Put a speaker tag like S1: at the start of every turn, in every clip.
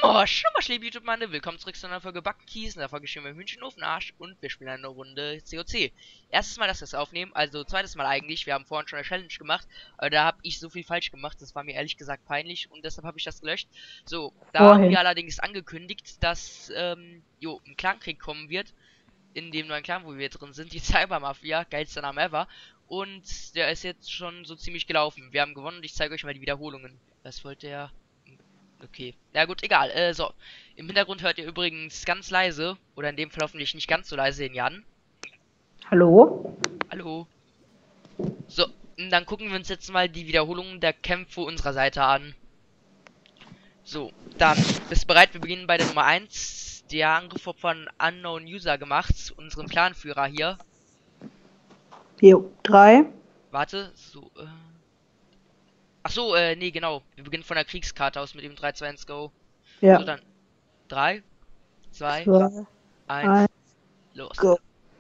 S1: Oh, schon mal liebe YouTube-Mann, willkommen zurück zu einer Folge Backkies. In der Folge stehen wir im Hühnchenofenarsch und wir spielen eine Runde COC. Erstes Mal, dass wir es aufnehmen, also zweites Mal eigentlich. Wir haben vorhin schon eine Challenge gemacht, aber da habe ich so viel falsch gemacht, das war mir ehrlich gesagt peinlich und deshalb habe ich das gelöscht. So, da haben wir allerdings angekündigt, dass, ein Clankrieg kommen wird, in dem neuen Clan, wo wir drin sind, die Cybermafia, geilster Name ever. Und der ist jetzt schon so ziemlich gelaufen. Wir haben gewonnen und ich zeige euch mal die Wiederholungen. Was wollte er? Okay. Na gut, egal. So. Im Hintergrund hört ihr übrigens ganz leise, oder in dem Fall hoffentlich nicht ganz so leise, den Jan.
S2: Hallo?
S1: Hallo. So, dann gucken wir uns jetzt mal die Wiederholungen der Kämpfe unserer Seite an. So, dann, bist bereit? Wir beginnen bei der Nummer 1. Der Angriff wird von Unknown User gemacht, unserem Clanführer hier.
S2: Jo, 3.
S1: Warte, so, Ach so, nee, genau. Wir beginnen von der Kriegskarte aus mit dem 3, 2, 1, go.
S2: Ja.
S1: So, dann 3, 2,
S2: 2,
S1: 1, los.
S2: go.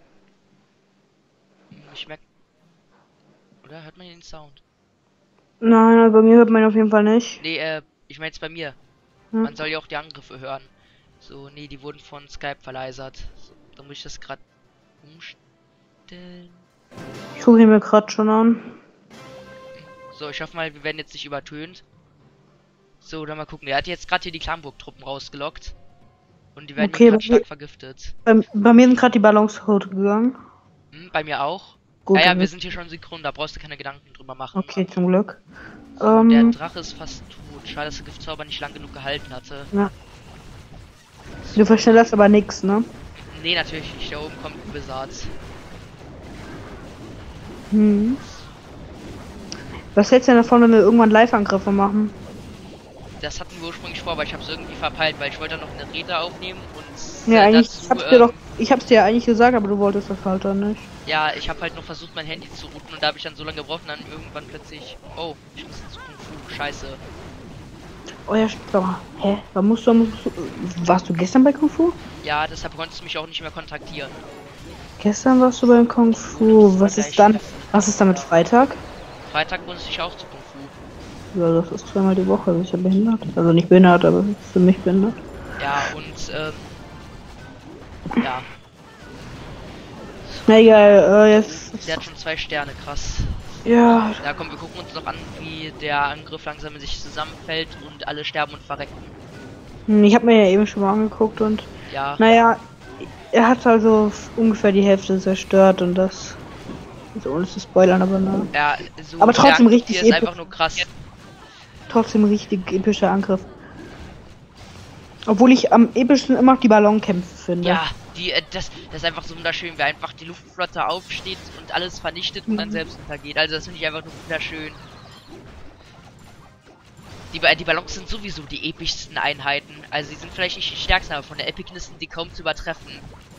S1: Ich merke. Oder hört man den Sound?
S2: Nein, bei mir hört man auf jeden Fall nicht.
S1: Nee, ich meine jetzt bei mir.
S2: Hm.
S1: Man soll ja auch die Angriffe hören. So, nee, die wurden von Skype verleisert. So, da muss ich das gerade umstellen.
S2: Ich gucke ihn mir gerade schon an.
S1: So, ich hoffe mal, wir werden jetzt nicht übertönt. So, dann mal gucken. Er hat jetzt gerade hier die Klamburg-Truppen rausgelockt. Und die werden
S2: Okay,
S1: gerade stark vergiftet.
S2: Bei mir sind gerade die Ballons gegangen.
S1: Bei mir auch.
S2: Gut,
S1: Naja, wir sind hier schon synchron, da brauchst du keine Gedanken drüber machen.
S2: Okay, zum Glück.
S1: So, der Drache ist fast tot. Schade, dass der Giftzauber nicht lang genug gehalten hatte.
S2: Ja. Du verschnellerst aber nichts, ne?
S1: Nee, natürlich nicht. Da oben kommt ein Wizard.
S2: Hm. Was hältst du denn davon, wenn wir irgendwann Live-Angriffe machen?
S1: Das hatten wir ursprünglich vor, aber ich habe es irgendwie verpeilt, weil ich wollte noch eine Rede aufnehmen und
S2: Ja, eigentlich,
S1: dazu,
S2: ich hab's dir ja eigentlich gesagt, aber du wolltest das halt dann nicht.
S1: Ja, ich habe halt noch versucht, mein Handy zu routen und da habe ich dann so lange gebraucht und dann irgendwann plötzlich, oh, ich muss ins Kung Fu, scheiße.
S2: Oh ja, hä? Warst du gestern bei Kung Fu?
S1: Ja, deshalb konntest du mich auch nicht mehr kontaktieren.
S2: Gestern warst du beim Kung Fu. Was ist dann mit Freitag?
S1: Freitag muss ich auch zu Kung Fu.
S2: Ja, das ist zweimal die Woche, bin ich ja behindert. Also nicht behindert, aber für mich behindert.
S1: Ja, und, ja.
S2: Na egal, jetzt...
S1: Der hat schon 2 Sterne, krass.
S2: Ja.
S1: Ja, komm, wir gucken uns noch an, wie der Angriff langsam in sich zusammenfällt und alle sterben und verrecken.
S2: Ich habe mir ja eben schon mal angeguckt und...
S1: Ja.
S2: Naja, er hat also ungefähr die Hälfte zerstört und das... So, ohne zu spoilern, aber na.
S1: Ja, so
S2: aber trotzdem richtig
S1: episch. Ist einfach nur krass.
S2: Trotzdem richtig epischer Angriff. Obwohl ich am epischsten immer noch die Ballonkämpfe finde.
S1: Ja, das ist einfach so wunderschön, wie einfach die Luftflotte aufsteht und alles vernichtet und dann selbst untergeht. Also das finde ich einfach nur wunderschön. Die Ballons sind sowieso die epischsten Einheiten. Also sie sind vielleicht nicht die stärksten, aber von der Epicness sind die kaum zu übertreffen.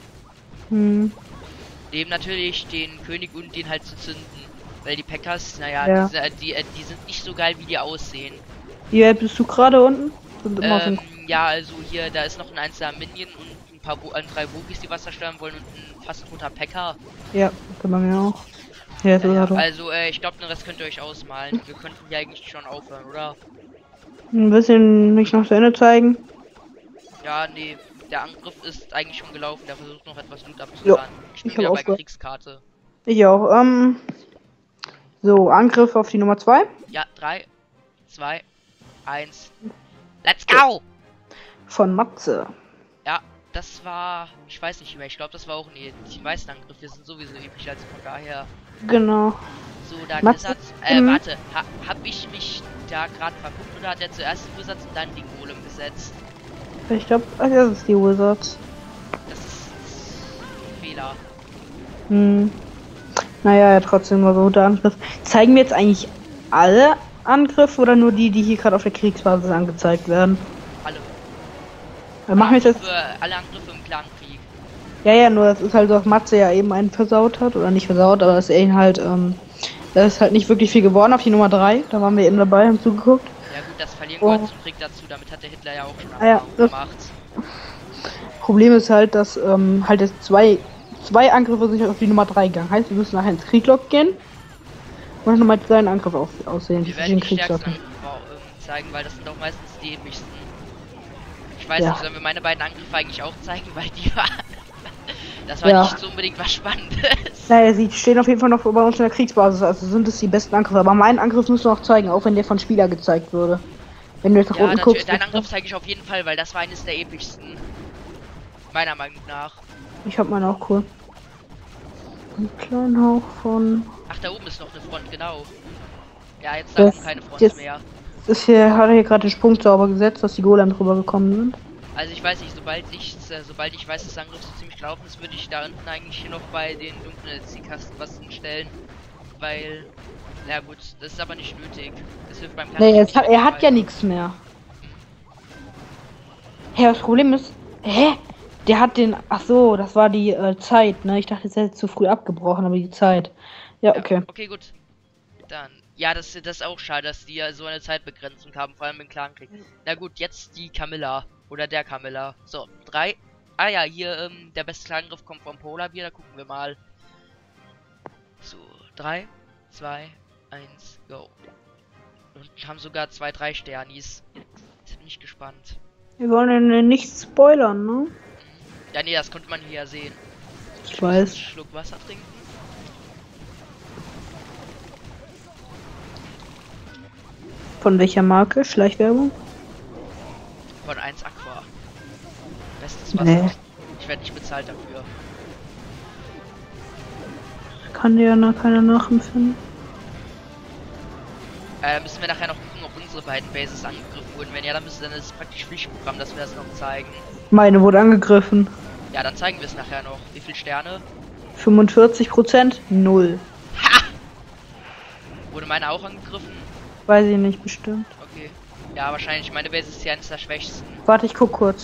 S1: Neben natürlich den König und den halt zu zünden. Weil die Packers, naja,
S2: ja.
S1: Die sind nicht so geil, wie die aussehen.
S2: Ja, bist du gerade unten?
S1: Ja, also hier, da ist noch ein einzelner Minion und ein paar 3 Wookies, die was zerstören wollen und ein fast toter Packer.
S2: Ja, kann man mir auch. Ja,
S1: also, ich glaube, den Rest könnt ihr euch ausmalen. Wir könnten hier eigentlich schon aufhören, oder?
S2: Ein bisschen mich noch zu Ende zeigen.
S1: Ja, nee, der Angriff ist eigentlich schon gelaufen. Der versucht noch etwas Loot abzuladen. Ich bin wieder bei Kriegskarte.
S2: Ich auch. So, Angriff auf die Nummer 2.
S1: Ja, 3, 2, 1. Let's go!
S2: Von Matze.
S1: Ja, das war... Ich weiß nicht mehr. Ich glaube, das war auch die meisten Angriffe sind sowieso episch, also von daher...
S2: Genau.
S1: So, da Wizard... warte. Hab ich mich da gerade verguckt oder hat er zuerst die Wizards und dann die Golem gesetzt?
S2: Ich glaube, das ist die Wizards.
S1: Das ist ein Fehler.
S2: Naja, ja, trotzdem war so guter Angriff. Zeigen wir jetzt eigentlich alle Angriffe oder nur die hier gerade auf der Kriegsbasis angezeigt werden?
S1: Alle.
S2: Machen wir jetzt
S1: alle Angriffe im Clankrieg.
S2: Ja, nur das ist halt so, dass Matze ja eben einen versaut hat. Oder nicht versaut, aber dass er ihn halt, da ist halt nicht wirklich viel geworden auf die Nummer 3. Da waren wir eben dabei, haben zugeguckt.
S1: Ja gut, das Verlieren gehört zum Krieg dazu. Damit hat der Hitler ja auch schon gemacht.
S2: Problem ist halt, dass halt jetzt zwei Angriffe sich auf die Nummer 3 gegangen. Heißt, wir müssen nachher ins Krieglok gehen und nochmal seinen Angriff aussehen.
S1: Wir werden die stärksten Angriffe zeigen, weil das sind auch meistens die epischsten. Ich weiß
S2: Ja.
S1: nicht, sollen wir meine beiden Angriffe eigentlich auch zeigen, weil die war... Das war
S2: Ja.
S1: nicht so unbedingt was Spannendes.
S2: Naja, sie stehen auf jeden Fall noch bei uns in der Kriegsbasis, also sind es die besten Angriffe. Aber meinen Angriff müssen wir auch zeigen, auch wenn der von Spieler gezeigt würde. Wenn du jetzt nach
S1: Ja,
S2: unten
S1: natürlich,
S2: guckst.
S1: deinen Angriff zeige ich auf jeden Fall, weil das war eines der epischsten. Meiner Meinung nach.
S2: Ich hab meinen auch cool. Einen kleinen Hauch von.
S1: Ach, da oben ist noch eine Front, genau. Ja, jetzt
S2: Das-
S1: da oben keine Front
S2: jetzt-
S1: mehr.
S2: Das hier hat er hier gerade den Sprung sauber gesetzt, dass die Golem drüber gekommen sind.
S1: Also ich weiß nicht, sobald ich weiß, dass der Angriff so ziemlich gelaufen ist, würde ich da unten eigentlich hier noch bei den dunklen Zielkasten was hinstellen. Weil, na gut, das ist aber nicht nötig. Das hilft beim
S2: Nee,
S1: Kampf nicht
S2: er hat
S1: weiter.
S2: ja nichts mehr. Hä, das Problem ist. Hä? Der hat den. Ach so, das war die Zeit, ne? Ich dachte, es hätte zu früh abgebrochen, aber die Zeit. Ja, okay.
S1: Okay, gut. Dann. Ja, das ist auch schade, dass die ja so eine Zeitbegrenzung haben, vor allem im Clankrieg. Na gut, jetzt die Camilla. Oder der Camilla. So, 3. Ah ja, hier, der beste Klangriff kommt vom Polarbier, da gucken wir mal. So, 3, 2, 1, go. Und haben sogar 2, 3 Sternis. Jetzt bin ich gespannt.
S2: Wir wollen ja nicht spoilern, ne?
S1: Ja, nee, das konnte man hier ja sehen.
S2: Ich
S1: Einen
S2: weiß.
S1: Schluck Wasser trinken.
S2: Von welcher Marke? Schleichwerbung?
S1: Von 1 Aqua. Bestes Wasser.
S2: Nee.
S1: Ich werde nicht bezahlt dafür.
S2: Kann dir ja keiner nachempfinden.
S1: Müssen wir nachher noch gucken, ob unsere beiden Bases angegriffen wurden. Wenn ja, dann müsste dann ist es praktisch Pflichtprogramm, dass wir das noch zeigen.
S2: Meine wurde angegriffen.
S1: Ja, dann zeigen wir es nachher noch. Wie viele Sterne?
S2: 45%? 0.
S1: Ha! Wurde meine auch angegriffen?
S2: Weiß ich nicht bestimmt.
S1: Okay. Ja, wahrscheinlich. Meine Base ist hier eines der schwächsten.
S2: Warte, ich guck kurz.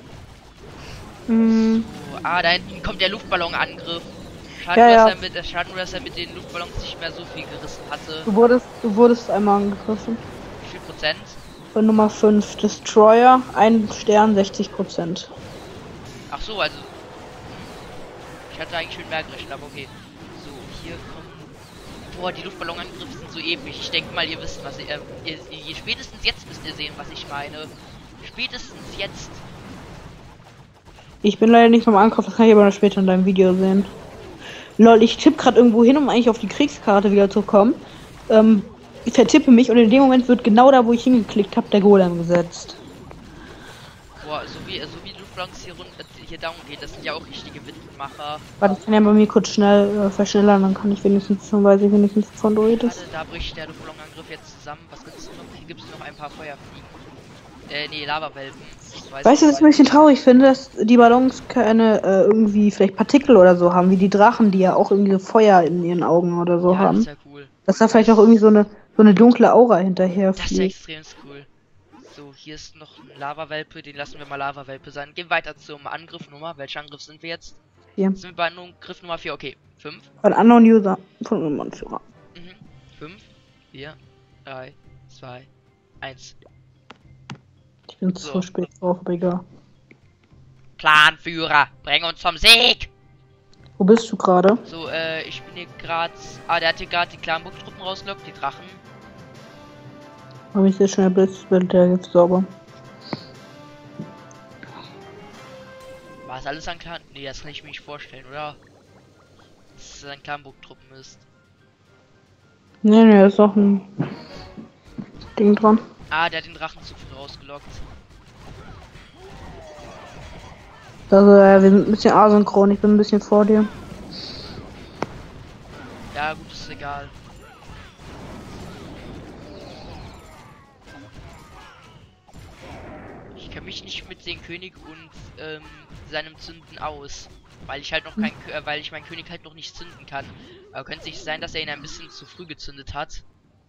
S2: Hm,
S1: So, da hinten kommt der Luftballonangriff. Schade,
S2: Ja, ja.
S1: Schade nur, dass er mit den Luftballons nicht mehr so viel gerissen hatte.
S2: du wurdest einmal angegriffen.
S1: Wie viel Prozent?
S2: Von Nummer 5 Destroyer, 1 Stern, 60%.
S1: Ach so, also. Ich hatte eigentlich viel mehr gerechnet, aber okay. So, hier kommen. Boah, die Luftballonangriffe sind so episch. Ich denke mal, ihr wisst, was ihr spätestens jetzt müsst ihr sehen, was ich meine. Spätestens jetzt.
S2: Ich bin leider nicht beim Angriff, das kann ich aber noch später in deinem Video sehen. Lol, ich tippe gerade irgendwo hin, um eigentlich auf die Kriegskarte wieder zu kommen. Ich vertippe mich und in dem Moment wird genau da, wo ich hingeklickt habe, der Golem gesetzt.
S1: Boah, so wie die Luftballons hier down gehen, das sind ja auch richtige Windmacher.
S2: Warte, ich kann ja bei mir kurz schnell verschnellern, dann kann ich wenigstens, dann weiß ich wenigstens, von du redest.
S1: Warte, da bricht der Luftballonangriff jetzt zusammen. Was gibt's noch? Hier gibt's noch ein paar Feuerfliegen. Nee, Lavawelpen.
S2: Weißt du, was ich ein bisschen traurig finde, dass die Ballons keine irgendwie vielleicht Partikel oder so haben, wie die Drachen, die ja auch irgendwie Feuer in ihren Augen oder so
S1: Ja,
S2: haben.
S1: das ist ja cool.
S2: Dass da vielleicht auch irgendwie so eine dunkle Aura hinterher
S1: Das ist ja
S2: fliegt.
S1: extrem cool. So, hier ist noch ein Lavawelpe, den lassen wir mal Lavawelpe sein. Gehen weiter zum Angriff Nummer. Welcher Angriff sind wir jetzt?
S2: Hier.
S1: Sind wir bei Angriff Nummer 4? Okay, 5.
S2: Ein Unknown User von unserem Anführer.
S1: 5, 4, 3, 2, 1.
S2: Ich bin zu spät drauf, aber egal.
S1: Planführer, bring uns zum Sieg!
S2: Wo bist du gerade?
S1: So, ich bin hier gerade. Der hat hier gerade die Clanburg-Truppen rausgelockt, die Drachen.
S2: Habe ich sehr schnell Blitzbild, der jetzt sauber.
S1: War es alles an Clan? Nee, das kann ich mir nicht vorstellen, oder? Dass es an Clanburg-Truppen ist.
S2: Nee, ist noch ein Ding dran.
S1: Der hat den Drachen zu früh rausgelockt.
S2: Also, wir sind ein bisschen asynchron, ich bin ein bisschen vor dir.
S1: Ja, gut, ist egal. Ich kenne mich nicht mit dem König und seinem Zünden aus. Weil ich halt noch weil ich meinen König halt noch nicht zünden kann. Aber könnte sich sein, dass er ihn ein bisschen zu früh gezündet hat.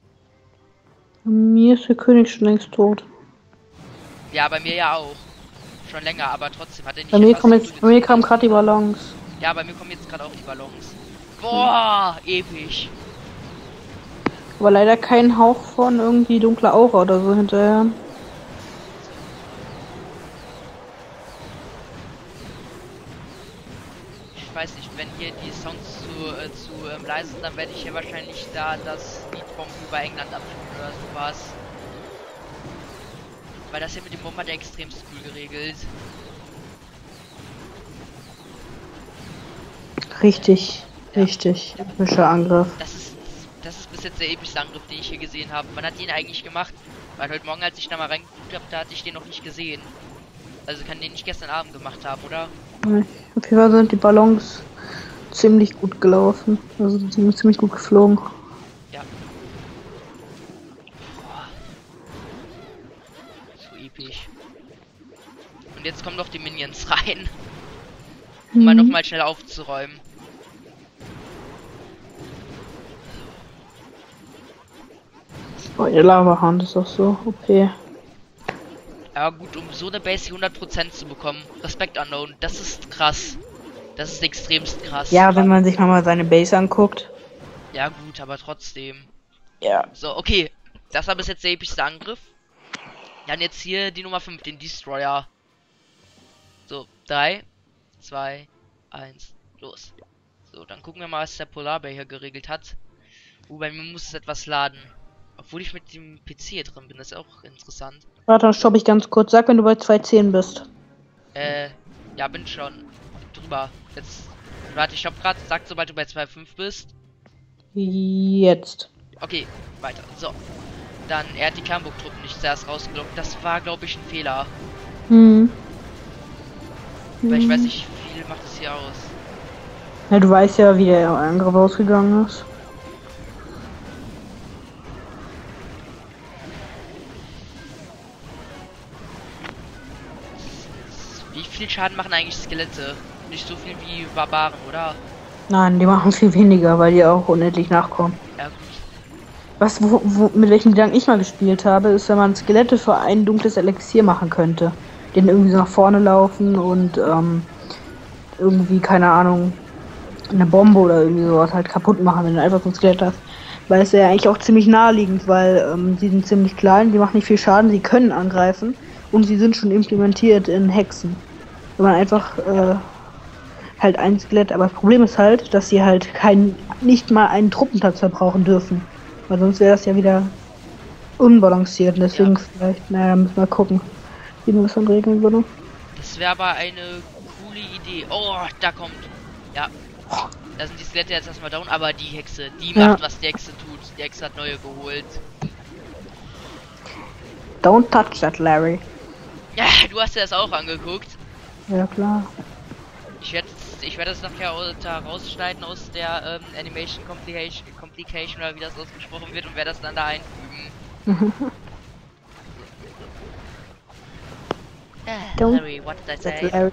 S2: Mir ist der König schon längst tot.
S1: Ja, bei mir ja auch. Schon länger, aber trotzdem hat er nicht.
S2: Bei mir
S1: etwas
S2: kamen
S1: zu
S2: jetzt,
S1: früh
S2: bei mir
S1: gezündet.
S2: kamen gerade die Ballons.
S1: Ja, bei mir kommen jetzt gerade auch die Ballons. Boah, episch.
S2: Aber leider kein Hauch von irgendwie dunkler Aura oder so hinterher.
S1: Ich weiß nicht, wenn hier die Songs zu leise sind, dann werde ich hier wahrscheinlich da das Lied vom über England abspielen oder sowas. Weil das hier mit dem Bomber der extremst cool geregelt.
S2: Richtig, richtig. Epischer Angriff.
S1: Das ist bis jetzt der epischste Angriff, den ich hier gesehen habe. Wann hat den eigentlich gemacht? Weil heute Morgen, als ich da mal reingeguckt habe, da hatte ich den noch nicht gesehen. Also kann den nicht gestern Abend gemacht haben, oder?
S2: Nee, auf jeden Fall sind die Ballons ziemlich gut gelaufen. Also die sind ziemlich gut geflogen.
S1: Ja. Boah. So episch. Und jetzt kommen doch die Minions rein. Um mal nochmal schnell aufzuräumen.
S2: Oh, ihr Lavahand ist auch so OP.
S1: Ja gut, um so eine Base 100% zu bekommen. Respekt Unknown, das ist krass. Das ist extremst krass.
S2: Ja, wenn man sich mal seine Base anguckt.
S1: Ja gut, aber trotzdem.
S2: Ja.
S1: So, okay. Das war bis jetzt der epischste Angriff. Dann jetzt hier die Nummer 5, den Destroyer. So, 3, 2, 1, los. So, dann gucken wir mal, was der Polarbär hier geregelt hat. Bei mir muss es etwas laden. Obwohl ich mit dem PC hier drin bin, das ist auch interessant.
S2: Warte, dann stoppe ich ganz kurz. Sag, wenn du bei 2.10 bist.
S1: Ja, bin schon drüber. Jetzt, warte, ich stopp gerade. Sag, sobald du bei 2.5 bist.
S2: Jetzt.
S1: Okay, weiter. So. Dann, er hat die Kernburg-Truppen nicht zuerst rausgelockt. Das war, glaube ich, ein Fehler.
S2: Hm.
S1: Weil ich weiß nicht, wie viel macht es hier aus.
S2: Ja, du weißt ja, wie der Angriff ausgegangen ist.
S1: Wie viel Schaden machen eigentlich Skelette? Nicht so viel wie Barbaren, oder?
S2: Nein, die machen viel weniger, weil die auch unendlich nachkommen.
S1: Ja, gut.
S2: Was, mit welchen Gedanken ich mal gespielt habe, ist, wenn man Skelette für ein dunkles Elixier machen könnte. Den irgendwie so nach vorne laufen und irgendwie, keine Ahnung, eine Bombe oder irgendwie sowas halt kaputt machen, wenn du einfach so ein Skelett hast. Weil es ja eigentlich auch ziemlich naheliegend, weil sie sind ziemlich klein, die machen nicht viel Schaden, sie können angreifen und sie sind schon implementiert in Hexen. Wenn man einfach halt ein Skelett, aber das Problem ist halt, dass sie halt nicht mal einen Truppentakt verbrauchen dürfen. Weil sonst wäre das ja wieder unbalanciert und deswegen vielleicht, naja, müssen wir gucken, wie man das dann regeln würde.
S1: Das wäre aber eine coole Idee. Oh, da kommt. Ja. Da sind die Skelette jetzt erstmal down, aber die Hexe, die macht, was die Hexe tut. Die Hexe hat neue geholt.
S2: Don't touch that, Larry.
S1: Ja, du hast dir das auch angeguckt.
S2: Ja, klar.
S1: Ich werde das nachher rausschneiden aus der Animation Complication oder wie das ausgesprochen wird und werde das dann da einfügen. Larry, what did I say?
S2: Larry.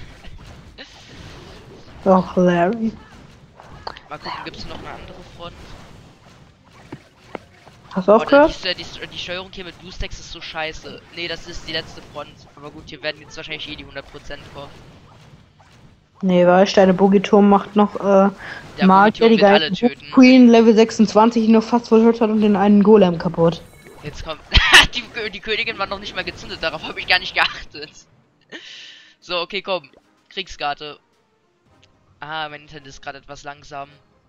S2: Doch, Larry.
S1: Mal gucken, gibt es noch eine andere Front?
S2: Hast du aufgehört?
S1: Die Steuerung hier mit Boostex ist so scheiße. Nee, das ist die letzte Front. Aber gut, hier werden jetzt wahrscheinlich die 100% kommen.
S2: Nee, weil deine Bogiturm macht noch
S1: Magier, die alle töten.
S2: Queen Level 26 noch fast verhört hat und den einen Golem kaputt.
S1: Jetzt kommt. die Königin war noch nicht mal gezündet, darauf habe ich gar nicht geachtet. So, okay, komm. Kriegskarte. Ah, mein Internet ist gerade etwas langsam.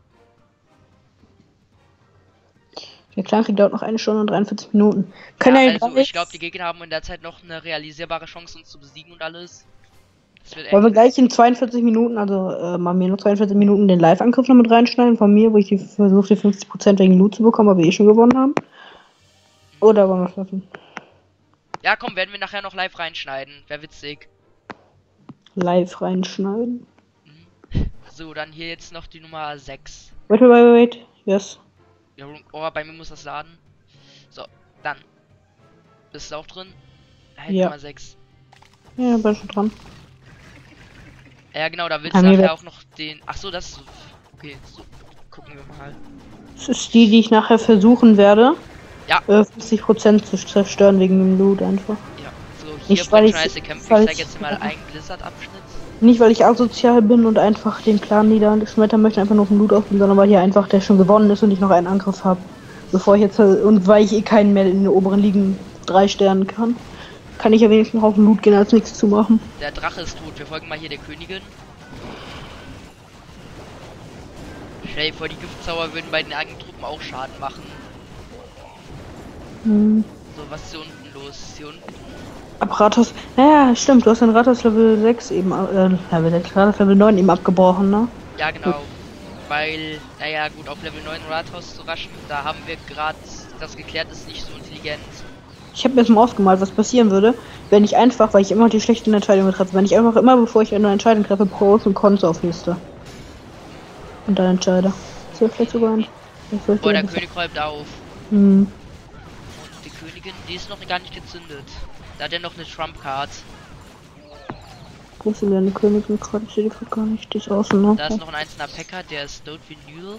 S2: Der Kleinkrieg dauert noch 1 Stunde und 43 Minuten.
S1: Also, ich glaube, die Gegner haben in der Zeit noch eine realisierbare Chance, uns zu besiegen und alles.
S2: Wollen wir gleich in 42 Minuten, also mal mir nur 42 Minuten den Live-Angriff noch mit reinschneiden von mir, wo ich versuche, die 50% wegen Loot zu bekommen, aber wir eh schon gewonnen haben? Oder wollen wir schaffen?
S1: Ja, komm, werden wir nachher noch live reinschneiden. Wäre witzig.
S2: Live reinschneiden?
S1: So, dann hier jetzt noch die Nummer 6.
S2: Wait. Yes.
S1: Oh, bei mir muss das laden. So, dann. Bist du auch drin?
S2: Ja.
S1: Nummer 6.
S2: Ja, bin schon dran.
S1: Ja, genau, da willst du nachher auch noch den... Ach so, das ist... Okay, so. Gucken wir mal.
S2: Das ist die ich nachher versuchen werde.
S1: Ja.
S2: 50% zu zerstören wegen dem Loot einfach.
S1: Ja, so hier
S2: nicht, weil ich
S1: Kämpfe. Ich zeige jetzt mal einen Blizzard-Abschnitt.
S2: Nicht, weil ich asozial bin und einfach den Clan niederschmettern möchte, einfach nur auf den Loot aufnehmen, sondern weil hier einfach der schon gewonnen ist und ich noch einen Angriff habe. Bevor ich jetzt... Und weil ich eh keinen mehr in den oberen Ligen 3 Sternen kann ich ja wenigstens noch auf den Loot gehen, als nichts zu machen.
S1: Der Drache ist tot. Wir folgen mal hier der Königin. Stell dir vor, die Giftzauber würden bei den eigenen Truppen auch Schaden machen. So, was ist hier unten los? Ist hier unten?
S2: Ab Rathaus. Naja, stimmt, du hast den Rathaus Level 6 eben, Level 6, Rathaus Level 9 eben abgebrochen, ne?
S1: Ja, genau. Weil, naja, gut, auf Level 9 Rathaus zu raschen, da haben wir gerade das geklärt, ist nicht so intelligent.
S2: Ich habe mir jetzt mal ausgemalt, was passieren würde, wenn ich einfach, weil ich immer die schlechten Entscheidungen treffe, wenn ich einfach immer, bevor ich eine Entscheidung treffe, Pros und Cons aufliste. Und dann entscheide. Das wäre vielleicht sogar ein.
S1: Boah, der König räumt auf.
S2: Hm.
S1: Und die Königin, die ist noch gar nicht gezündet. Da hat er noch eine Trump-Card.
S2: Wo ist denn eine Königin gerade? Ich sehe die gerade gar nicht. Die ist außen, ne?
S1: Da ist noch ein einzelner Packer, der ist Dot Vinyl.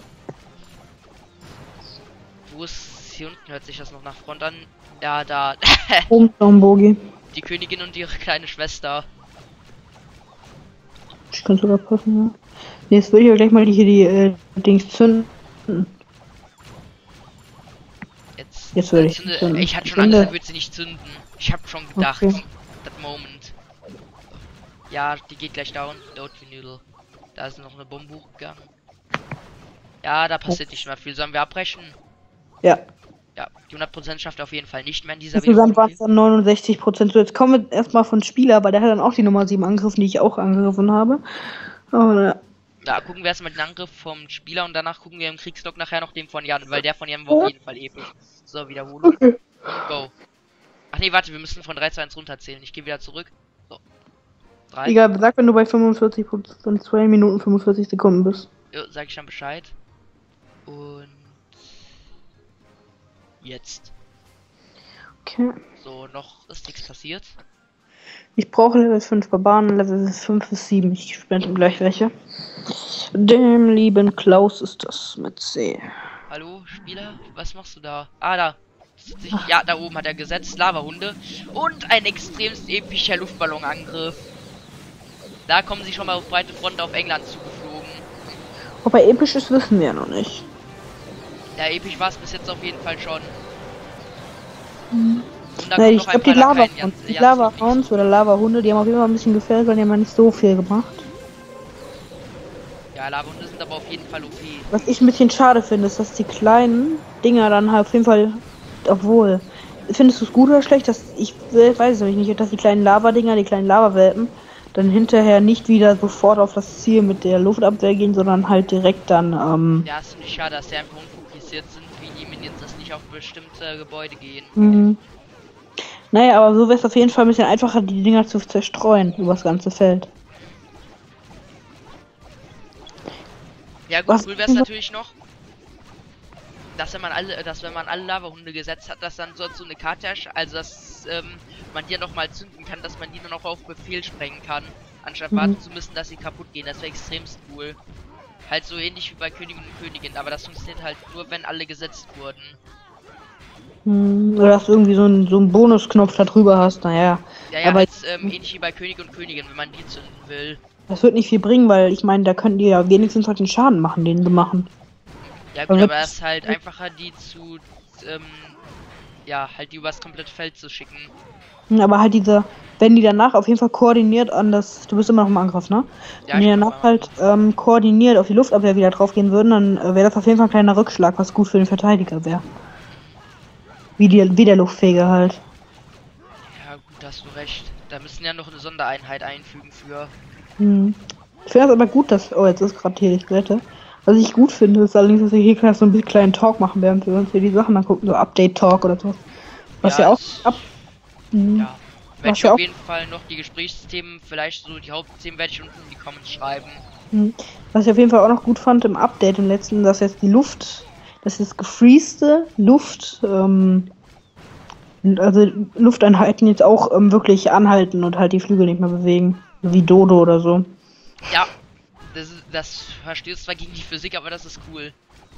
S1: Wo ist. Hier unten hört sich das noch nach Front an. Ja, da.
S2: Bogi.
S1: Die Königin und ihre kleine Schwester.
S2: Ich kann sogar passen, ja. Nee, jetzt würde ich ja gleich mal die Dings zünden. Jetzt würde ich.
S1: Ich hatte schon Angst, er würde sie nicht zünden. Ich habe schon gedacht.
S2: Okay.
S1: Das Moment. Ja, die geht gleich down. Dot Vinyl. Da ist noch eine Bombe hochgegangen. Ja, da passiert nicht mehr viel. Sollen wir abbrechen?
S2: Ja.
S1: Ja, die 100% schafft er auf jeden Fall nicht mehr in dieser
S2: Insgesamt war es dann 69%. So, jetzt kommen wir erstmal von Spieler, weil der hat dann auch die Nummer 7 angegriffen, die ich auch angegriffen habe. Aber
S1: da gucken wir erstmal den Angriff vom Spieler und danach gucken wir im Kriegslog nachher noch den von Jan, weil der von Jan war auf jeden Fall episch. So, Wiederholung.
S2: okay.
S1: Go. Ach nee, warte, wir müssen von 3 zu 1 runterzählen. Ich gehe wieder zurück. So. 3.
S2: Egal, sag, wenn du bei 45%, 2 Minuten 45 Sekunden bist.
S1: Jo, sag ich dann Bescheid. Und jetzt.
S2: Okay.
S1: So, noch ist nichts passiert.
S2: Ich brauche Level 5 Barbaren, Level 5 bis 7. Ich spende gleich welche. Dem lieben Klaus ist das mit C.
S1: Hallo, Spieler? Was machst du da? Ah, da. Ja, da oben hat er gesetzt. Lavahunde. Und ein extremst epischer Luftballonangriff. Da kommen sie schon mal auf breite Front auf England zugeflogen.
S2: Ob er episch ist, wissen wir ja noch nicht.
S1: Ja, episch war es bis jetzt auf jeden Fall schon.
S2: Mhm.
S1: Und dann
S2: Nee,
S1: kommt
S2: ich
S1: noch ein
S2: glaube,
S1: paar
S2: die Lava-Hounds oder Lava-Hunde, die haben auf jeden Fall ein bisschen gefällt, weil die haben ja nicht so viel gemacht.
S1: Ja, Lavahunde sind aber auf jeden Fall OP.
S2: Was ich ein bisschen schade finde, ist, dass die kleinen Dinger dann halt auf jeden Fall, obwohl, findest du es gut oder schlecht, dass ich weiß es nämlich nicht, dass die kleinen Lava-Dinger, die kleinen Lava-Welpen, dann hinterher nicht wieder sofort auf das Ziel mit der Luftabwehr gehen, sondern halt direkt dann,
S1: Ja, ist ziemlich schade, dass die einfach unfokussiert sind, wie die Minions, das nicht auf bestimmte Gebäude gehen.
S2: Mhm. Naja, aber so wäre es auf jeden Fall ein bisschen einfacher, die Dinger zu zerstreuen über das ganze Feld.
S1: Ja gut,
S2: Was
S1: cool wäre es natürlich noch, dass wenn man alle Lavahunde gesetzt hat, dass dann so eine Karte, also dass man die ja noch mal zünden kann, dass man die dann auch auf Befehl sprengen kann, anstatt warten zu müssen, dass sie kaputt gehen. Das wäre extremst cool. Halt so ähnlich wie bei Königen und Königin, aber das funktioniert halt nur, wenn alle gesetzt wurden.
S2: Oder dass du irgendwie so einen Bonusknopf da drüber hast, naja.
S1: Ja,
S2: aber
S1: halt, ähnlich wie bei König und Königin, wenn man die zünden will.
S2: das wird nicht viel bringen, weil ich meine, da können die ja wenigstens halt den Schaden machen, den sie machen.
S1: Ja gut, aber es ist halt einfacher, die zu, ja, halt die übers komplette Feld zu schicken.
S2: Aber halt wenn die danach auf jeden Fall koordiniert an du bist immer noch im Angriff, ne?
S1: Ja,
S2: wenn die danach halt koordiniert auf die Luftabwehr wieder drauf gehen würden, dann wäre das auf jeden Fall ein kleiner Rückschlag, was gut für den Verteidiger wäre. Wie der Luftfeger halt.
S1: Ja gut, da hast du recht. Da müssen ja noch eine Sondereinheit einfügen für.
S2: Ich finde das aber gut, dass. Oh, jetzt ist gerade hier die Seite. Was ich gut finde, ist allerdings, dass wir hier so ein bisschen kleinen Talk machen, während wir uns hier die Sachen angucken, so Update-Talk oder so. Was ja auch.
S1: Ja. Werde ich
S2: ja
S1: auf jeden Fall noch die Gesprächsthemen, vielleicht so die Hauptthemen werde ich unten in die Comments schreiben.
S2: Was ich auf jeden Fall auch noch gut fand im Update im letzten, dass jetzt die Luft, das ist gefreezte Luft, also Lufteinheiten jetzt auch wirklich anhalten und halt die Flügel nicht mehr bewegen. Wie Dodo oder so.
S1: Ja, das verstößt zwar gegen die Physik, aber das ist cool.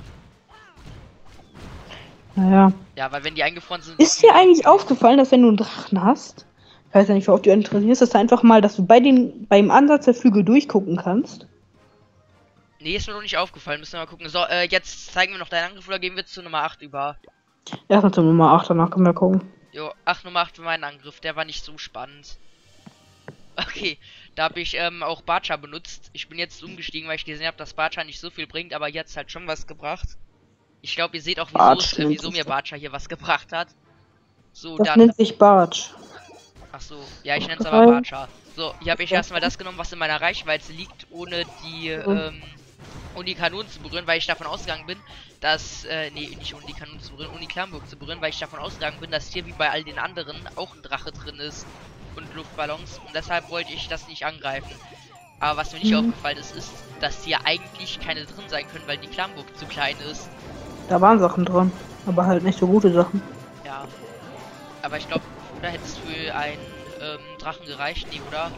S2: Naja.
S1: Ja, weil wenn die eingefroren sind...
S2: Ist dir eigentlich aufgefallen, dass wenn du einen Drachen hast, ich weiß ja nicht, wie oft du interessierst, dass du einfach mal, dass du beim Ansatz der Flügel durchgucken kannst?
S1: Nee, ist mir noch nicht aufgefallen, müssen wir mal gucken. So, jetzt zeigen wir noch deinen Angriff oder gehen wir zu Nummer 8 über?
S2: Erstmal zu Nummer 8, danach können wir gucken.
S1: Jo, Nummer 8 für meinen Angriff, der war nicht so spannend. Okay, da habe ich auch Barcha benutzt. Ich bin jetzt umgestiegen, weil ich gesehen habe, dass Barcha nicht so viel bringt, aber jetzt halt schon was gebracht. Ich glaube, ihr seht auch, wieso mir Barcha hier was gebracht hat. So,
S2: Das
S1: dann.
S2: nennt sich Bartsch.
S1: Ach so, ja, ich nenne es aber Bartscha. So, hier habe ich erstmal das genommen, was in meiner Reichweite liegt, ohne die Kanonen zu berühren, weil ich davon ausgegangen bin, dass, nee, nicht ohne die Kanonen zu berühren, ohne die Klamburg zu berühren, weil ich davon ausgegangen bin, dass hier wie bei all den anderen auch ein Drache drin ist und Luftballons und deshalb wollte ich das nicht angreifen. Aber was mir nicht aufgefallen ist, ist, dass hier eigentlich keine drin sein können, weil die Klamburg zu klein ist.
S2: Da waren Sachen drin, aber halt nicht so gute Sachen.
S1: Ja, aber ich glaube, oder hättest du für einen Drachen gereicht? Nee, oder?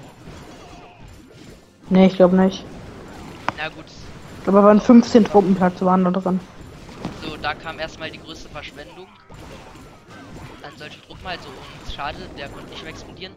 S2: Nee, ich glaube nicht.
S1: Na gut.
S2: Aber waren 15 Truppenplätze waren da drin.
S1: So, da kam erstmal die größte Verschwendung. An solche Truppen halt so und schade, der konnte nicht mehr explodieren.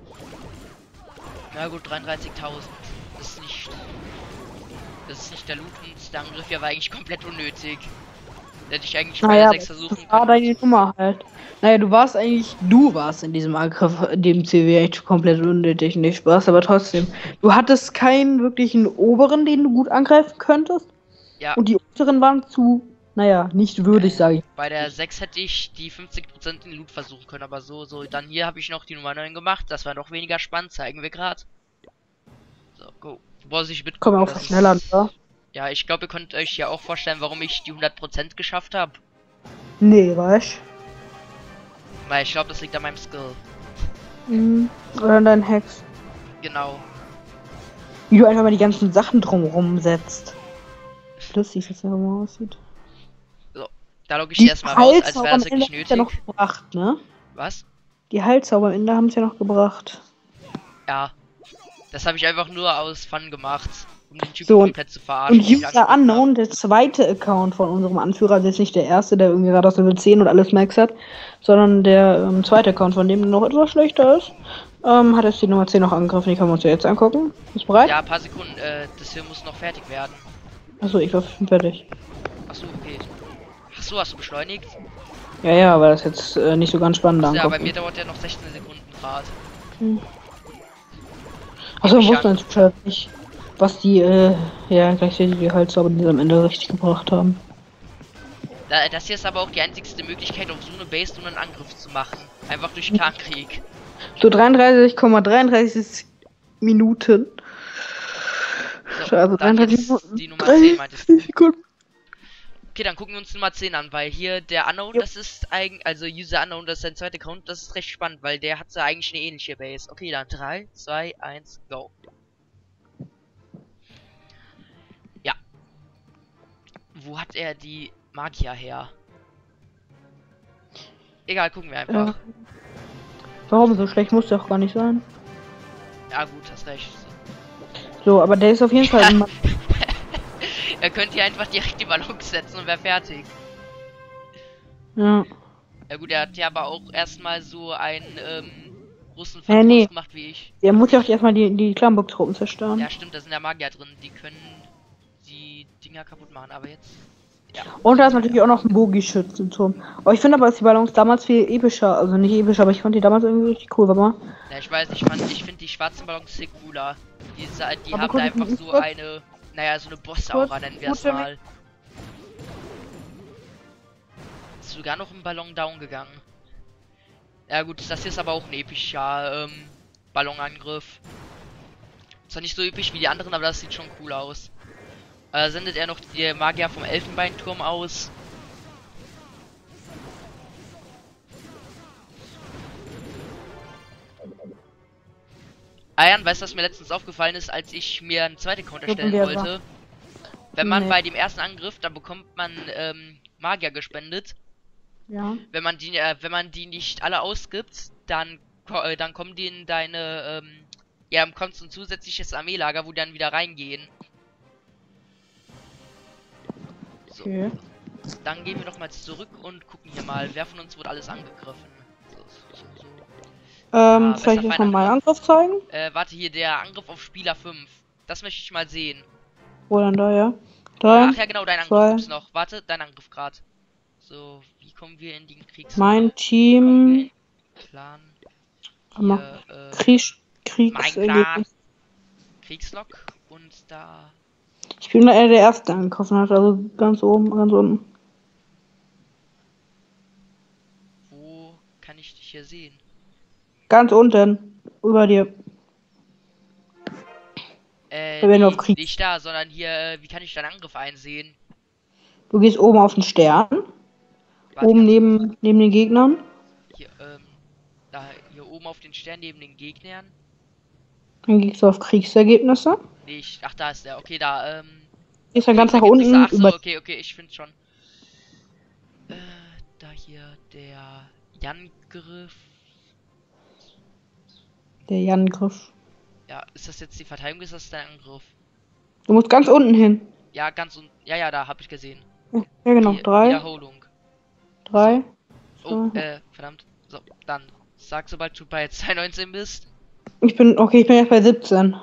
S1: Na gut, 33.000. Das ist nicht. Das ist nicht der Loot und der Angriff hier war eigentlich komplett unnötig. Da hätte ich eigentlich bei der 6 versuchen
S2: das war
S1: können.
S2: deine Nummer halt. Naja, du warst in diesem Angriff, dem CW echt komplett unnötig, nicht Spaß, aber trotzdem. Du hattest keinen wirklichen oberen, den du gut angreifen könntest.
S1: Ja.
S2: Und die unteren waren zu, naja, nicht würdig, sage ich.
S1: Bei der 6 hätte ich die 50% in Loot versuchen können, aber so, dann hier habe ich noch die Nummer 9 gemacht. Das war noch weniger spannend, zeigen wir gerade. So, go. Vorsicht mit.
S2: Komm auch schneller, ne?
S1: Ja, ich glaube, ihr könnt euch ja auch vorstellen, warum ich die 100% geschafft habe.
S2: Nee, weißt
S1: Weil ich glaube, das liegt an meinem Skill.
S2: Oder an deinen Hex.
S1: Genau.
S2: Wie du einfach mal die ganzen Sachen drumherum setzt. Lustig, dass das immer aussieht.
S1: So, da logge ich die erstmal raus, als wäre das wirklich nötig.
S2: Ja noch gebracht, ne?
S1: Was?
S2: Die Heilzauber am Ende haben es ja noch gebracht.
S1: Ja. Das habe ich einfach nur aus Fun gemacht, um den Typen
S2: So,
S1: komplett zu verarschen.
S2: Und User Unknown, der zweite Account von unserem Anführer, also jetzt nicht der erste, der irgendwie gerade aus Level 10 und alles Max hat, sondern der zweite Account, von dem noch etwas schlechter ist, hat jetzt die Nummer 10 noch angegriffen. Die können wir uns ja jetzt angucken. Ist bereit?
S1: Ja, ein paar Sekunden. Das hier muss noch fertig werden.
S2: Achso, ich war schon fertig.
S1: Achso, okay. Achso, hast du beschleunigt?
S2: Ja, weil das jetzt nicht so ganz spannend
S1: Ja,
S2: ankommt.
S1: bei mir dauert der noch 16 Sekunden Grad.
S2: Achso, wusste man Zuschauer nicht, was die, ja, gleich seht ihr die Heilzauber, die am Ende richtig gebracht haben.
S1: Das hier ist aber auch die einzigste Möglichkeit, auf so eine Base nur einen Angriff zu machen. Einfach durch Clankrieg.
S2: So 33,33 Minuten.
S1: So,
S2: Also
S1: dann
S2: 33
S1: jetzt
S2: Minuten.
S1: die Nummer 10 meintest du.
S2: Sekunden.
S1: Okay, dann gucken wir uns Nummer 10 an, weil hier der Unknown, das ist eigentlich, also User Unknown, das ist sein zweiter Account, das ist recht spannend, weil der hat ja eigentlich eine ähnliche Base. Okay, dann 3, 2, 1, go. Ja. Wo hat er die Magier her? Egal, gucken wir einfach.
S2: Warum so schlecht muss der auch gar nicht sein.
S1: Ja gut, hast recht.
S2: So, aber der ist auf jeden Fall immer.
S1: Er könnte hier einfach direkt die Ballons setzen und wäre fertig.
S2: Ja.
S1: Ja gut, er hat ja aber auch erstmal so einen großen
S2: Nee.
S1: gemacht wie ich.
S2: Der muss ja auch erstmal die Klamburg-Truppen zerstören.
S1: Ja stimmt, da sind ja Magier drin, die können die Dinger kaputt machen, aber jetzt. Ja.
S2: Und da ist natürlich auch noch ein Bogenschützenturm. Aber ich finde aber, dass die Ballons damals viel epischer, also nicht epischer, aber ich fand die damals irgendwie richtig cool, warte mal.
S1: Ja, ich weiß, ich finde die schwarzen Ballons viel cooler. Die
S2: Aber
S1: haben
S2: guck,
S1: da einfach so eine, naja, so eine Boss-Aura, nennen wir es mal. Ist sogar noch ein Ballon down gegangen. Ja gut, das hier ist aber auch ein epischer Ballonangriff. Zwar nicht so episch wie die anderen, aber das sieht schon cool aus. Sendet er noch die Magier vom Elfenbeinturm aus. Ayan, weißt du, was mir letztens aufgefallen ist, als ich mir einen zweiten Account erstellen wollte? Wenn man bei dem ersten Angriff, dann bekommt man Magier gespendet.
S2: Ja.
S1: Wenn man die nicht alle ausgibt, dann kommen die in deine ja, kommt so ein zusätzliches Armeelager, wo die dann wieder reingehen. So.
S2: Okay.
S1: Dann gehen wir noch mal zurück und gucken hier mal, wer von uns wurde alles angegriffen. So.
S2: Soll ich jetzt noch mal Angriff zeigen?
S1: Warte, hier der Angriff auf Spieler 5. Das möchte ich mal sehen.
S2: Wo dann da, ja? 3,
S1: Ach ja, genau, dein Angriff
S2: 2.
S1: gibt's noch. Warte, dein Angriff gerade. So, wie kommen wir in den Kriegs...
S2: Mein Team.
S1: Clan.
S2: Kriegs.
S1: Mein Clan. Kriegslog und da...
S2: Ich bin der Erste, der angegriffen hat, also ganz oben, ganz unten.
S1: Wo kann ich dich hier sehen?
S2: Ganz unten. Über dir. Wenn du auf Krieg.
S1: Nicht da, sondern hier, wie kann ich deinen Angriff einsehen?
S2: Du gehst oben auf den Stern.
S1: Warte,
S2: Oben
S1: ganz
S2: neben den Gegnern.
S1: hier, hier oben auf den Stern neben den Gegnern.
S2: Dann gehst du auf Kriegsergebnisse.
S1: Nicht, ach, da ist der, okay, da,
S2: Gehst dann ganz nach
S1: Kriegsergebnisse,
S2: unten.
S1: ach so, okay, ich find's schon. Da hier, der Jangriff.
S2: Der Jangriff.
S1: Ja, ist das jetzt die Verteidigung, ist das dein Angriff?
S2: Du musst ganz unten hin.
S1: Ja, ganz unten, ja, da, hab ich gesehen.
S2: Ja, genau.
S1: Die
S2: 3.
S1: Wiederholung.
S2: 3.
S1: Oh, verdammt. So, dann, sag, sobald du bei 219 bist.
S2: Ich bin jetzt bei 17.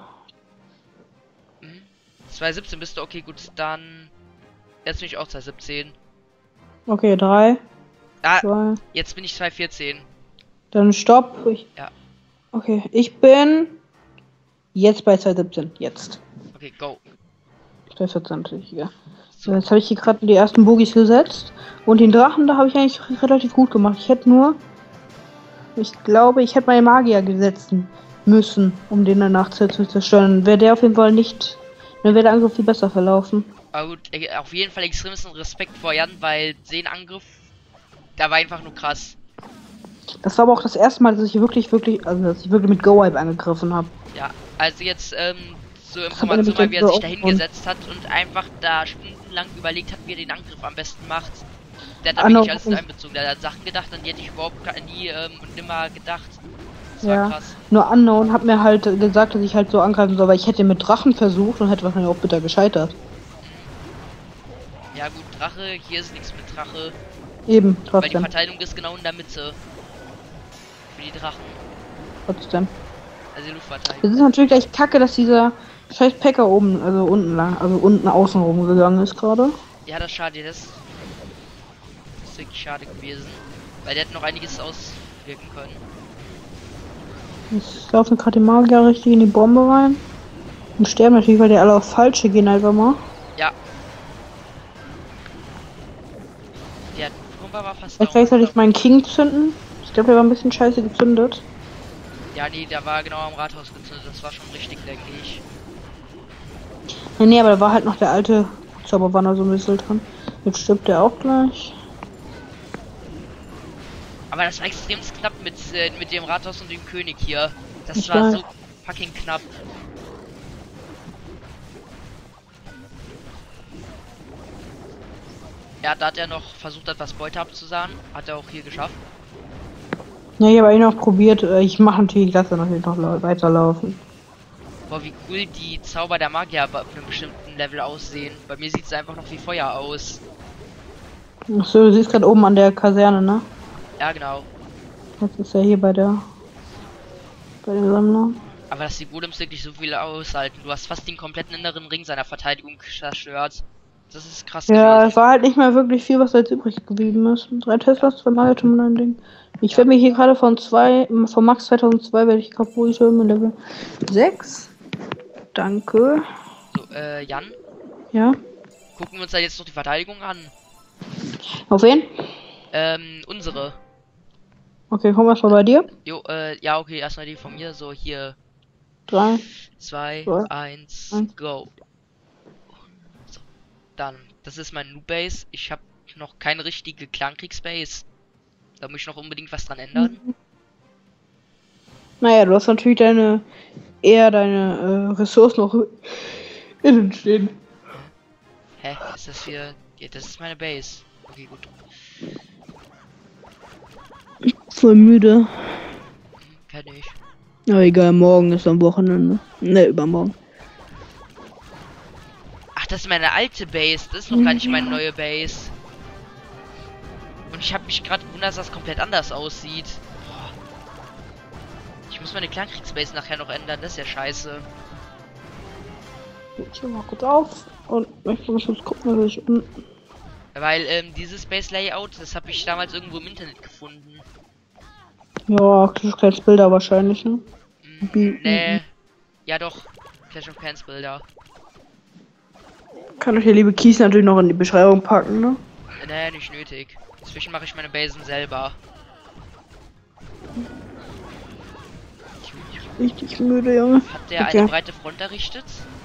S1: 217 bist du, okay, gut, dann. Jetzt bin ich auch 217.
S2: Okay, 3.
S1: Ah,
S2: 2.
S1: jetzt bin ich 214.
S2: Dann stopp.
S1: Ja.
S2: Okay, ich bin jetzt bei 217. Jetzt.
S1: Okay, go.
S2: 214, ja.
S1: So.
S2: Jetzt habe ich hier gerade die ersten Bogies gesetzt. Und den Drachen, da habe ich eigentlich relativ gut gemacht. Ich glaube, ich hätte meine Magier gesetzt müssen, um den danach zu zerstören. Wäre der auf jeden Fall nicht. Dann wäre der Angriff viel besser verlaufen.
S1: Aber gut, auf jeden Fall extremsten Respekt vor Jan, weil den Angriff, der war einfach nur krass.
S2: Das war aber auch das erste Mal, dass ich wirklich mit Go-Wipe angegriffen habe.
S1: Ja, also jetzt, zur Information, weil wie er sich da hingesetzt hat und einfach da stundenlang überlegt hat, wie er den Angriff am besten macht. Der hat da wirklich alles einbezogen. Der hat Sachen gedacht, an die hätte ich überhaupt nie und nimmer gedacht. Das war krass.
S2: Nur Unknown hat mir halt gesagt, dass ich halt so angreifen soll, weil ich hätte mit Drachen versucht und hätte wahrscheinlich auch bitter gescheitert.
S1: Ja gut, Drache, hier ist nichts mit Drache.
S2: Eben,
S1: Weil die
S2: trotzdem.
S1: Verteilung ist genau in der Mitte. Für die Drachen.
S2: Trotzdem.
S1: Also die Luftverteidigung.
S2: Es ist natürlich gleich kacke, dass dieser scheiß Packer oben, also unten außen rum gegangen ist gerade.
S1: Ja, das ist schade, das ist wirklich schade gewesen. Weil der hätte noch einiges auswirken können.
S2: Jetzt laufen gerade die Magier richtig in die Bombe rein. Und sterben natürlich, weil die alle auf Falsche gehen einfach mal.
S1: Ja. Der Pumper war fast
S2: Vielleicht soll ich meinen King zünden. Ich glaube, der war ein bisschen scheiße gezündet.
S1: Ja, nee, der war genau am Rathaus gezündet. Das war schon richtig, denke ich.
S2: Nee, aber da war halt noch der alte Zauberbanner so ein bisschen dran. Jetzt stirbt der auch gleich.
S1: Aber das war extrem knapp mit dem Rathaus und dem König hier. Das war so fucking knapp. Ja, da hat er noch versucht, etwas Beute abzusahen. Hat er auch hier geschafft.
S2: Ja, ich habe ihn noch probiert. Ich mache natürlich, lasse natürlich noch weiterlaufen.
S1: Boah, wie cool die Zauber der Magier auf einem bestimmten Level aussehen. Bei mir sieht es einfach noch wie Feuer aus.
S2: Achso, du siehst gerade oben an der Kaserne, ne?
S1: Ja, genau.
S2: Jetzt ist er hier bei dem Sammler.
S1: Aber dass die Golems wirklich so viel aushalten. Du hast fast den kompletten inneren Ring seiner Verteidigung zerstört. Das ist krass.
S2: Ja, es war halt nicht mehr wirklich viel, was da jetzt übrig geblieben ist. 3 Teslas, 2 Magier-Türme und ein Ding. Ich werde mir hier gerade von Max 2002 werde ich Kapuri-Türme Level 6. Danke.
S1: So, Jan?
S2: Ja?
S1: Gucken wir uns da jetzt noch die Verteidigung an.
S2: Auf wen?
S1: Unsere.
S2: Okay, komm erstmal bei dir.
S1: Jo, ja, okay, erstmal die von mir. So, hier.
S2: 3,
S1: 2, 1, go. So, dann, das ist mein Noob Base. Ich habe noch keine richtige Clankriegsbase. Da muss ich noch unbedingt was dran ändern.
S2: Naja, du hast natürlich deine Ressourcen noch innen stehen.
S1: Hä? Ist das hier? Ja, das ist meine Base. Okay, gut.
S2: Voll müde.
S1: Kenn ich.
S2: Aber egal, morgen ist am Wochenende. Ne, übermorgen.
S1: Ach, das ist meine alte Base. Das ist noch gar nicht meine neue Base. Und ich habe mich gerade gewundert, dass das komplett anders aussieht. Boah. Ich muss meine Clankriegsbase nachher noch ändern. Das ist ja scheiße.
S2: Ich schau mal kurz auf. Und ich muss gucken, was ich unten.
S1: Weil, dieses Base-Layout, das habe ich damals irgendwo im Internet gefunden.
S2: Ja, Clash of Clans Bilder wahrscheinlich, ne?
S1: Nee. Ja doch. Clash of Clans Bilder.
S2: Kann euch der liebe Kies natürlich noch in die Beschreibung packen, ne?
S1: Nee, nicht nötig. Inzwischen mache ich meine Basen selber.
S2: Richtig müde, Junge.
S1: Hat der eine breite Front errichtet?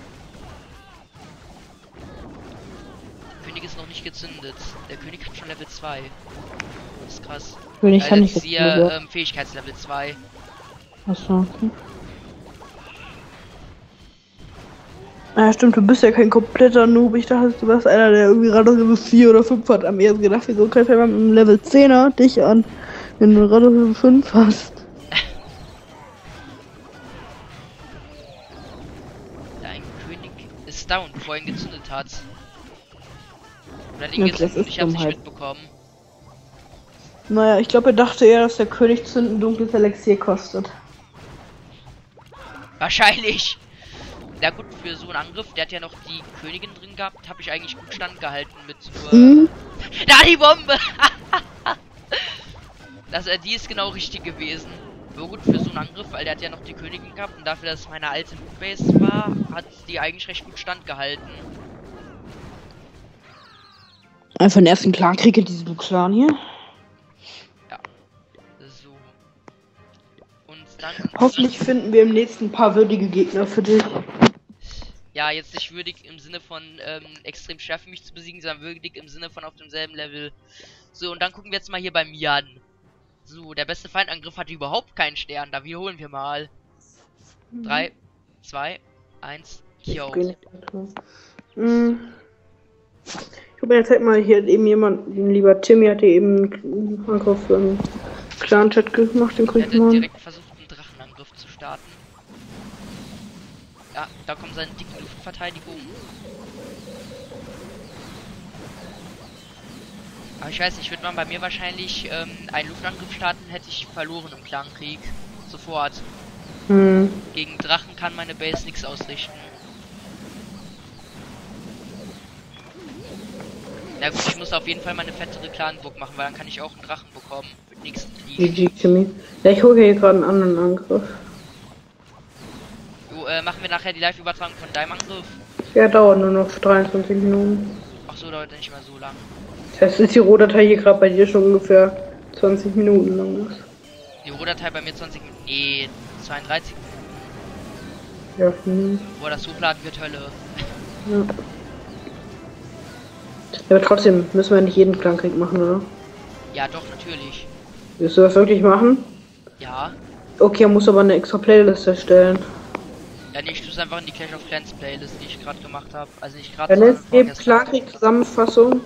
S1: Der König ist noch nicht gezündet. Der König hat schon Level 2. Das ist krass.
S2: König kann nicht
S1: jetzt hier Fähigkeitslevel 2.
S2: Achso, okay. Ja, stimmt, du bist ja kein kompletter Noob. Ich dachte, du warst einer, der irgendwie gerade Level 4 oder 5 hat. Am ersten gedacht, wieso greift er mit einem Level 10er dich an, wenn du gerade Level 5 hast?
S1: Dein König ist down, bevor er ihn gezündet hat. Oder den gezündet, ich hab's nicht mitbekommen.
S2: Naja, ich glaube, er dachte eher, dass der König zünden dunkles Elixier kostet.
S1: Wahrscheinlich. Ja gut, für so einen Angriff, der hat ja noch die Königin drin gehabt, habe ich eigentlich gut standgehalten mit nur... Da die Bombe! Die ist genau richtig gewesen. So gut für so einen Angriff, weil der hat ja noch die Königin gehabt und dafür, dass es meine alte Lootbase war, hat die eigentlich recht gut standgehalten.
S2: Einfach den ersten Clankrieg in diesem Clan hier.
S1: Ja. So. Und dann...
S2: Hoffentlich finden wir im nächsten paar würdige Gegner für dich.
S1: Ja, jetzt nicht würdig im Sinne von extrem schwer für mich zu besiegen, sondern würdig im Sinne von auf demselben Level. So, und dann gucken wir jetzt mal hier beim Jan. So, der beste Feindangriff hatte überhaupt keinen Stern. Da wiederholen wir mal. 3, 2, 1, Kyo.
S2: Ich habe jetzt halt mal hier eben jemand, lieber Timmy hat hier eben einen Angriff für einen Clan-Chat gemacht, den kriegt man.
S1: Direkt versucht, einen Drachenangriff zu starten. Ja, da kommt seine dicke Luftverteidigung. Aber ich weiß nicht, würde man bei mir wahrscheinlich einen Luftangriff starten, hätte ich verloren im Clankrieg. Sofort. Gegen Drachen kann meine Base nichts ausrichten. Na gut, ich muss auf jeden Fall meine fettere Clanburg machen, weil dann kann ich auch einen Drachen bekommen. Mit nächsten Krieg.
S2: Ja, ich hole hier gerade einen anderen Angriff.
S1: Machen wir nachher die Live-Übertragung von deinem Angriff?
S2: Ja, dauert nur noch 23 Minuten.
S1: Ach so, dauert nicht mal so lang.
S2: Das heißt, ist die Rohdatei hier gerade bei dir schon ungefähr 20 Minuten lang ist.
S1: Die Rohdatei bei mir 20 Minuten. Nee, 32 Minuten.
S2: Ja,
S1: Boah, das Hochladen wird Hölle.
S2: Ja. Aber trotzdem müssen wir nicht jeden Clankrieg machen, oder?
S1: Ja, doch, natürlich.
S2: Willst du das wirklich machen?
S1: Ja.
S2: Okay, er muss aber eine extra Playlist erstellen.
S1: Ja, nee, ich tue es einfach in die Clash of Clans Playlist, die ich gerade gemacht habe. Also nicht gerade.
S2: Wenn es gibt Clankrieg-Zusammenfassung,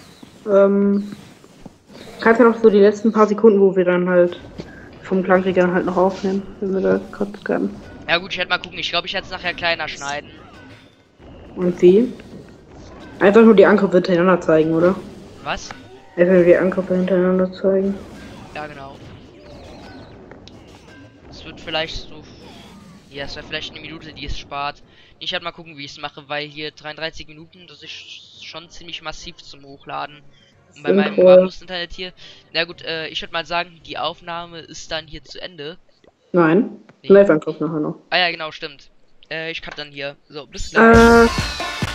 S2: kannst ja noch so die letzten paar Sekunden, wo wir dann halt vom Clankrieg dann halt noch aufnehmen, wenn wir da gerade scannen.
S1: Ja gut, ich werde mal gucken. Ich glaube, ich werde es nachher kleiner schneiden.
S2: Und wie? Einfach nur die Angriffe hintereinander zeigen, oder?
S1: Was?
S2: Einfach nur die Angriffe hintereinander zeigen.
S1: Ja, genau. Es wird vielleicht so... Ja, es wäre vielleicht eine Minute, die es spart. Ich werde mal gucken, wie ich es mache, weil hier 33 Minuten, das ist schon ziemlich massiv zum Hochladen. Und bei meinem Warmlust-Internet hier... Na gut, ich würde mal sagen, die Aufnahme ist dann hier zu Ende.
S2: Nein, nee. Live-Angriff nachher noch.
S1: Ah ja, genau, stimmt. Ich cut dann hier. So, bis gleich.